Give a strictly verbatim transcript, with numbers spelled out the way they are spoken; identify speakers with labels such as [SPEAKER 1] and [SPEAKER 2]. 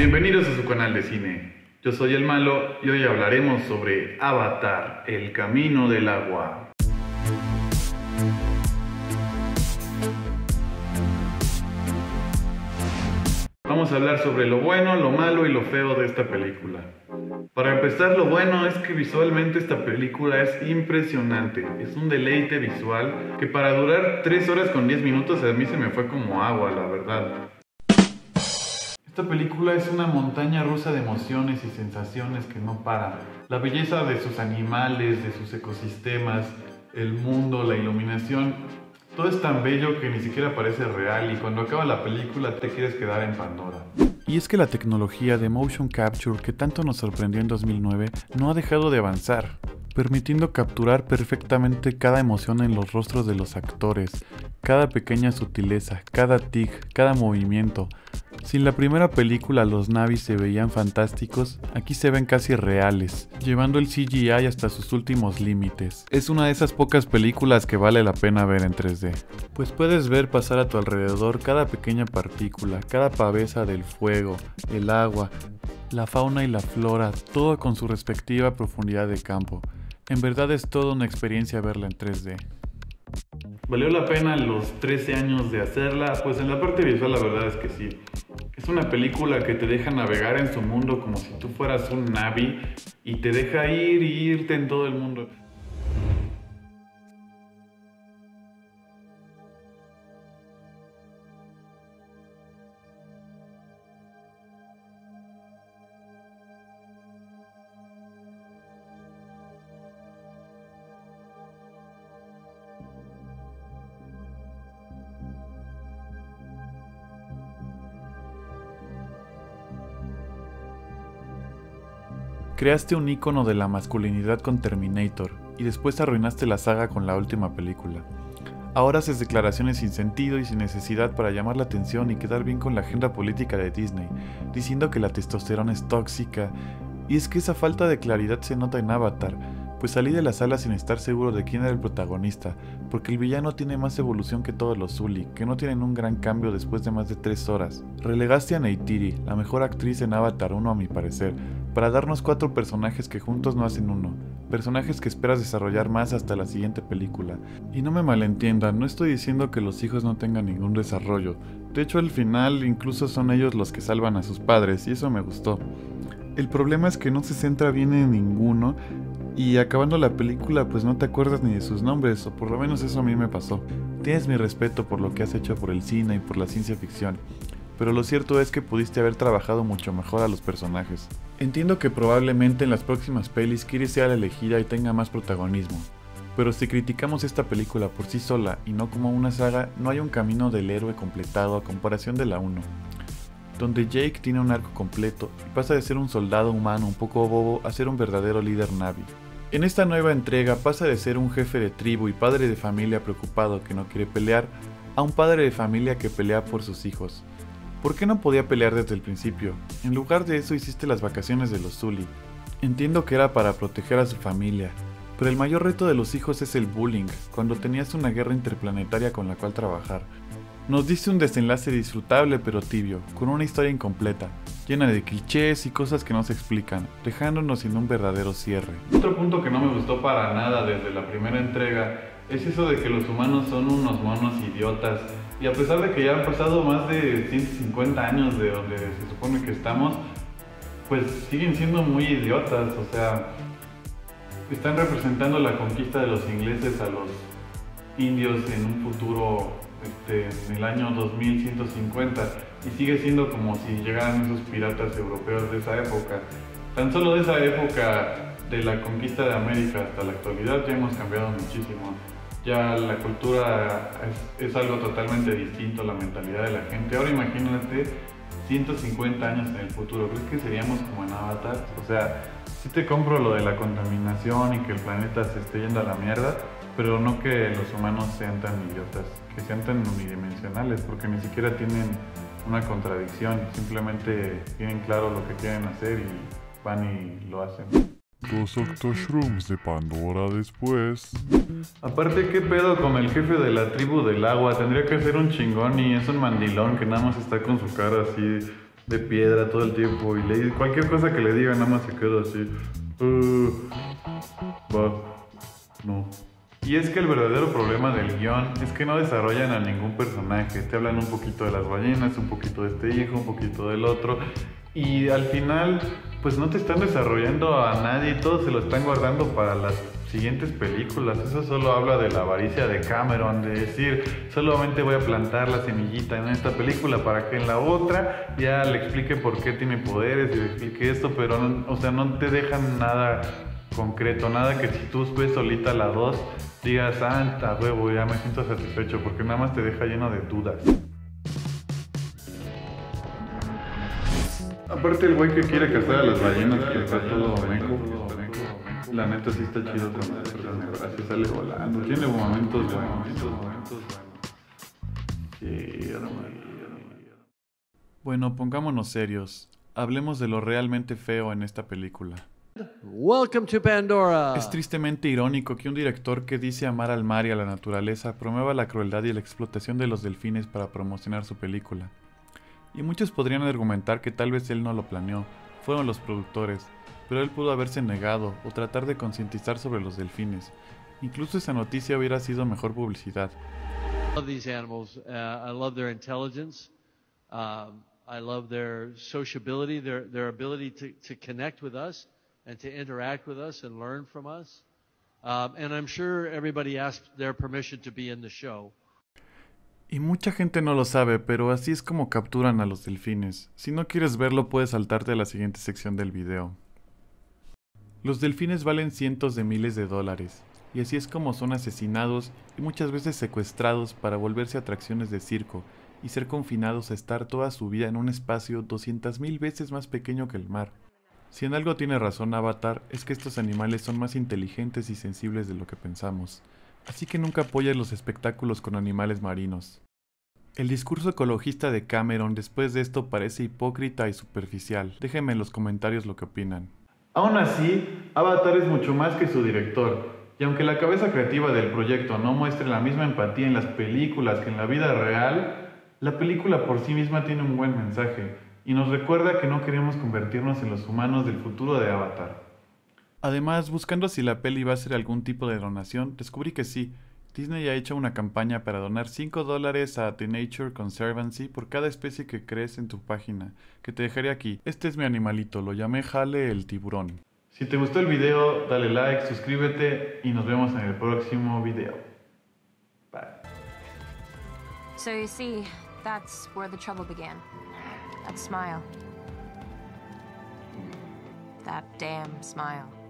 [SPEAKER 1] Bienvenidos a su canal de cine. Yo soy el Malo y hoy hablaremos sobre Avatar, el camino del agua. Vamos a hablar sobre lo bueno, lo malo y lo feo de esta película. Para empezar, lo bueno es que visualmente esta película es impresionante. Es un deleite visual que para durar tres horas con diez minutos a mí se me fue como agua, la verdad. Esta película es una montaña rusa de emociones y sensaciones que no para. La belleza de sus animales, de sus ecosistemas, el mundo, la iluminación, todo es tan bello que ni siquiera parece real y cuando acaba la película te quieres quedar en Pandora. Y es que la tecnología de motion capture que tanto nos sorprendió en dos mil nueve no ha dejado de avanzar, permitiendo capturar perfectamente cada emoción en los rostros de los actores, cada pequeña sutileza, cada tic, cada movimiento. Si en la primera película los Na'vi se veían fantásticos, aquí se ven casi reales, llevando el C G I hasta sus últimos límites. Es una de esas pocas películas que vale la pena ver en tres D, pues puedes ver pasar a tu alrededor cada pequeña partícula, cada pavesa del fuego, el agua, la fauna y la flora, todo con su respectiva profundidad de campo. En verdad es toda una experiencia verla en tres D. ¿Valió la pena los trece años de hacerla? Pues en la parte visual la verdad es que sí. Es una película que te deja navegar en su mundo como si tú fueras un Na'vi y te deja ir y irte en todo el mundo. Creaste un ícono de la masculinidad con Terminator y después arruinaste la saga con la última película. Ahora haces declaraciones sin sentido y sin necesidad para llamar la atención y quedar bien con la agenda política de Disney, diciendo que la testosterona es tóxica. Y es que esa falta de claridad se nota en Avatar, pues salí de la sala sin estar seguro de quién era el protagonista, porque el villano tiene más evolución que todos los Zully, que no tienen un gran cambio después de más de tres horas. Relegaste a Neytiri, la mejor actriz en Avatar uno a mi parecer, para darnos cuatro personajes que juntos no hacen uno, personajes que esperas desarrollar más hasta la siguiente película. Y no me malentiendan, no estoy diciendo que los hijos no tengan ningún desarrollo, de hecho al final incluso son ellos los que salvan a sus padres y eso me gustó. El problema es que no se centra bien en ninguno y acabando la película pues no te acuerdas ni de sus nombres, o por lo menos eso a mí me pasó. Tienes mi respeto por lo que has hecho por el cine y por la ciencia ficción, pero lo cierto es que pudiste haber trabajado mucho mejor a los personajes. Entiendo que probablemente en las próximas pelis Kiri sea la elegida y tenga más protagonismo, pero si criticamos esta película por sí sola y no como una saga, no hay un camino del héroe completado a comparación de la uno, donde Jake tiene un arco completo y pasa de ser un soldado humano un poco bobo a ser un verdadero líder Na'vi. En esta nueva entrega pasa de ser un jefe de tribu y padre de familia preocupado que no quiere pelear, a un padre de familia que pelea por sus hijos. ¿Por qué no podía pelear desde el principio? En lugar de eso hiciste las vacaciones de los Zully. Entiendo que era para proteger a su familia, pero el mayor reto de los hijos es el bullying, cuando tenías una guerra interplanetaria con la cual trabajar. Nos diste un desenlace disfrutable pero tibio, con una historia incompleta, llena de clichés y cosas que no se explican, dejándonos sin un verdadero cierre. Otro punto que no me gustó para nada desde la primera entrega es eso de que los humanos son unos monos idiotas, y a pesar de que ya han pasado más de ciento cincuenta años de donde se supone que estamos, pues siguen siendo muy idiotas, o sea, están representando la conquista de los ingleses a los indios en un futuro Este, en el año dos mil ciento cincuenta y sigue siendo como si llegaran esos piratas europeos de esa época. Tan solo de esa época de la conquista de América hasta la actualidad ya hemos cambiado muchísimo. Ya la cultura es, es algo totalmente distinto, la mentalidad de la gente. Ahora imagínate ciento cincuenta años en el futuro, ¿crees que seríamos como en Avatar? O sea, sí te compro lo de la contaminación y que el planeta se esté yendo a la mierda, pero no que los humanos sean tan idiotas, que sean tan unidimensionales, porque ni siquiera tienen una contradicción, simplemente tienen claro lo que quieren hacer y van y lo hacen.
[SPEAKER 2] Dos Octoshrooms de Pandora después.
[SPEAKER 1] Aparte, ¿qué pedo con el jefe de la tribu del agua? Tendría que ser un chingón y es un mandilón que nada más está con su cara así de piedra todo el tiempo y le, cualquier cosa que le diga nada más se queda así. Uh, va, no. Y es que el verdadero problema del guión es que no desarrollan a ningún personaje. Te hablan un poquito de las ballenas, un poquito de este hijo, un poquito del otro. Y al final, pues no te están desarrollando a nadie, todos se lo están guardando para las siguientes películas. Eso solo habla de la avaricia de Cameron, de decir, solamente voy a plantar la semillita en esta película para que en la otra ya le explique por qué tiene poderes y le explique esto, pero no, o sea, no te dejan nada concreto, nada que si tú ves solita la dos, digas, ah, a huevo, ya me siento satisfecho, porque nada más te deja lleno de dudas. Aparte el güey que quiere cazar a las ballenas, que está todo meco, la neta sí está chido cuando así sale volando. Tiene momentos buenos. Sí, bueno, pongámonos serios. Hablemos de lo realmente feo en esta película.
[SPEAKER 3] Welcome to Pandora.
[SPEAKER 1] Es tristemente irónico que un director que dice amar al mar y a la naturaleza promueva la crueldad y la explotación de los delfines para promocionar su película. Y muchos podrían argumentar que tal vez él no lo planeó, fueron los productores, pero él pudo haberse negado o tratar de concientizar sobre los delfines. Incluso esa noticia hubiera sido mejor publicidad.
[SPEAKER 3] I love these animals. Uh, I love their intelligence. Um, I love their sociability, their their ability to to connect with us and to interact with us and learn from us. Um, and I'm sure everybody asked their permission to be in the show.
[SPEAKER 1] Y mucha gente no lo sabe, pero así es como capturan a los delfines. Si no quieres verlo, puedes saltarte a la siguiente sección del video. Los delfines valen cientos de miles de dólares, y así es como son asesinados y muchas veces secuestrados para volverse atracciones de circo y ser confinados a estar toda su vida en un espacio doscientas mil veces más pequeño que el mar. Si en algo tiene razón Avatar, es que estos animales son más inteligentes y sensibles de lo que pensamos. Así que nunca apoyes los espectáculos con animales marinos. El discurso ecologista de Cameron después de esto parece hipócrita y superficial. Déjenme en los comentarios lo que opinan. Aún así, Avatar es mucho más que su director, y aunque la cabeza creativa del proyecto no muestre la misma empatía en las películas que en la vida real, la película por sí misma tiene un buen mensaje, y nos recuerda que no queremos convertirnos en los humanos del futuro de Avatar. Además, buscando si la peli va a ser algún tipo de donación, descubrí que sí. Disney ha hecho una campaña para donar cinco dólares a The Nature Conservancy por cada especie que crees en tu página, que te dejaré aquí. Este es mi animalito, lo llamé Jale el tiburón. Si te gustó el video, dale like, suscríbete y nos vemos en el próximo video. Bye.
[SPEAKER 4] So you see, that's where the trouble began. That smile. That damn smile.